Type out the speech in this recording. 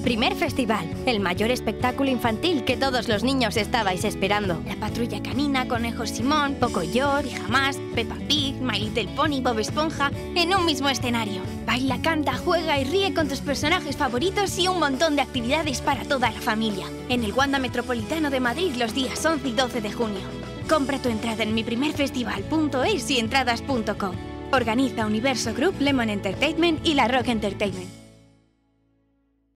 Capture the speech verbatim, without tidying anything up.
Mi primer festival, el mayor espectáculo infantil que todos los niños estabais esperando. La Patrulla Canina, Conejo Simón, Pocoyo, Pijamás, Peppa Pig, My Little Pony, Bob Esponja, en un mismo escenario. Baila, canta, juega y ríe con tus personajes favoritos y un montón de actividades para toda la familia. En el Wanda Metropolitano de Madrid los días once y doce de junio. Compra tu entrada en mi primer festival punto es y entradas punto com. Organiza Universo Group, Lemon Entertainment y La Rock Entertainment.